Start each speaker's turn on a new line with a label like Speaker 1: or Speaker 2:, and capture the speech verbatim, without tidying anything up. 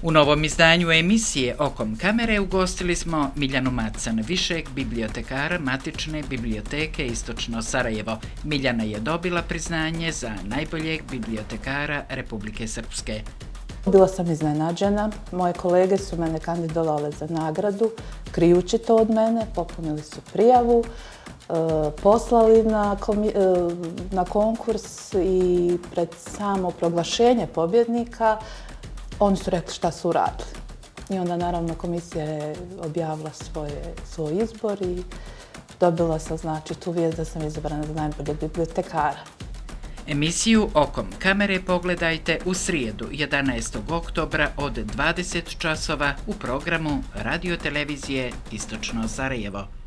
Speaker 1: U novom izdanju emisije Okom kamere ugostili smo Miljanu Macan, višeg bibliotekara Matične biblioteke Istočno Sarajevo. Miljana je dobila priznanje za najboljeg bibliotekara Republike Srpske.
Speaker 2: Bila sam iznenađena. Moje kolege su mene kandidovale za nagradu, krijući to od mene, popunili su prijavu, poslali na, na konkurs i pred samo proglašenje pobjednika oni su rekli šta su uradili. I onda naravno komisija je objavila svoje, svoj izbor i dobila sam znači tu vijest da sam izabrana za najboljeg bibliotekara.
Speaker 1: Emisiju Okom kamere pogledajte u srijedu jedanaestog oktobra od dvadeset časova u programu Radio televizije Istočno Sarajevo.